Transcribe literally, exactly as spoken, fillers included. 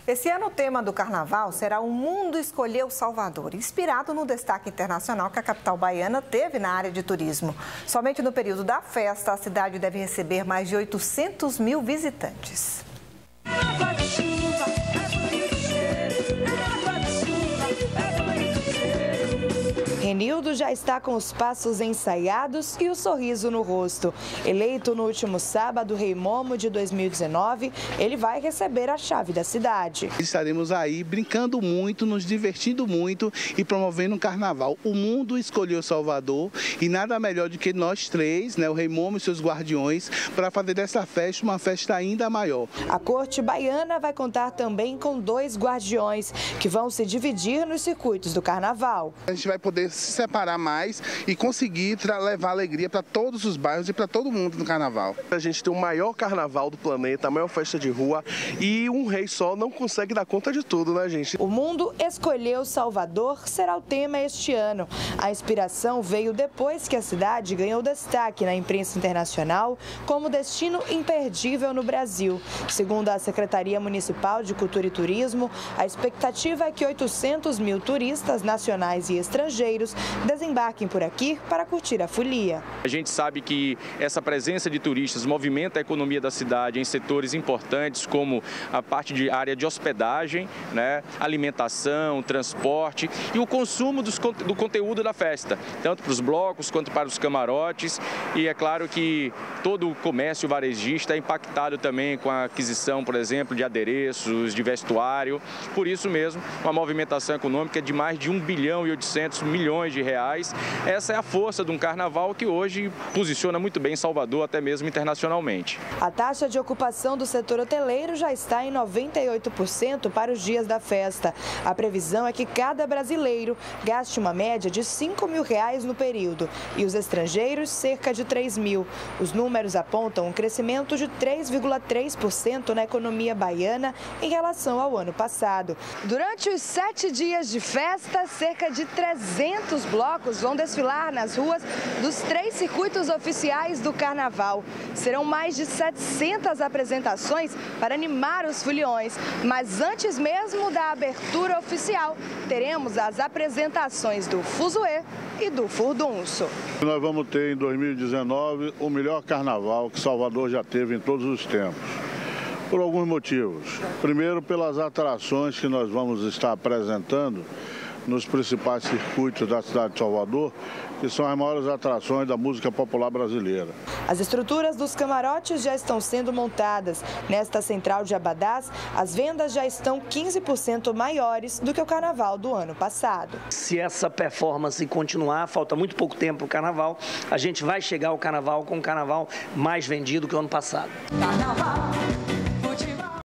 Esse ano o tema do carnaval será O Mundo Escolheu Salvador, inspirado no destaque internacional que a capital baiana teve na área de turismo. Somente no período da festa, a cidade deve receber mais de oitocentos mil visitantes. Renildo já está com os passos ensaiados e o sorriso no rosto. Eleito no último sábado Rei Momo de dois mil e dezenove, ele vai receber a chave da cidade. Estaremos aí brincando muito, nos divertindo muito e promovendo um carnaval. O mundo escolheu Salvador e nada melhor do que nós três, né, o Rei Momo e seus guardiões, para fazer dessa festa uma festa ainda maior. A corte baiana vai contar também com dois guardiões que vão se dividir nos circuitos do carnaval. A gente vai poder se separar mais e conseguir levar alegria para todos os bairros e para todo mundo no carnaval. A gente tem o maior carnaval do planeta, a maior festa de rua e um rei só não consegue dar conta de tudo, né, gente? O Mundo Escolheu Salvador será o tema este ano. A inspiração veio depois que a cidade ganhou destaque na imprensa internacional como destino imperdível no Brasil. Segundo a Secretaria Municipal de Cultura e Turismo, a expectativa é que oitocentos mil turistas nacionais e estrangeiros desembarquem por aqui para curtir a folia. A gente sabe que essa presença de turistas movimenta a economia da cidade em setores importantes como a parte de área de hospedagem, né, alimentação, transporte e o consumo dos, do conteúdo da festa, tanto para os blocos quanto para os camarotes. E é claro que todo o comércio varejista é impactado também com a aquisição, por exemplo, de adereços, de vestuário. Por isso mesmo, uma movimentação econômica de mais de um bilhão e oitocentos milhões de reais. Essa é a força de um carnaval que hoje posiciona muito bem Salvador, até mesmo internacionalmente. A taxa de ocupação do setor hoteleiro já está em noventa e oito por cento para os dias da festa. A previsão é que cada brasileiro gaste uma média de cinco mil reais no período e os estrangeiros cerca de três mil. Os números apontam um crescimento de três vírgula três por cento na economia baiana em relação ao ano passado. Durante os sete dias de festa, cerca de trezentos blocos vão desfilar nas ruas dos três circuitos oficiais do carnaval. Serão mais de setecentas apresentações para animar os foliões, mas antes mesmo da abertura oficial, teremos as apresentações do Fuzuê e do Furdunço. Nós vamos ter em dois mil e dezenove o melhor carnaval que Salvador já teve em todos os tempos. Por alguns motivos. Primeiro, pelas atrações que nós vamos estar apresentando nos principais circuitos da cidade de Salvador, que são as maiores atrações da música popular brasileira. As estruturas dos camarotes já estão sendo montadas. Nesta central de Abadás, as vendas já estão quinze por cento maiores do que o carnaval do ano passado. Se essa performance continuar, falta muito pouco tempo para o carnaval, a gente vai chegar ao carnaval com um carnaval mais vendido que o ano passado. Carnaval.